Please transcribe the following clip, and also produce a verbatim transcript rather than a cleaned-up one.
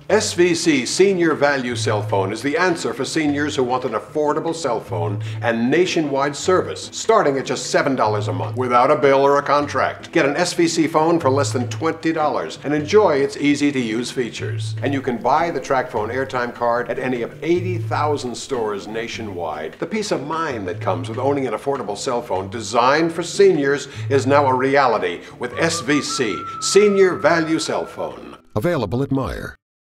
S V C Senior Value Cell Phone is the answer for seniors who want an affordable cell phone and nationwide service, starting at just seven dollars a month, without a bill or a contract. Get an S V C phone for less than twenty dollars and enjoy its easy-to-use features. And you can buy the Tracfone airtime card at any of eighty thousand stores nationwide. The peace of mind that comes with owning an affordable cell phone designed for seniors is now a reality with S V C Senior Value Cell Phone. Available at Meijer.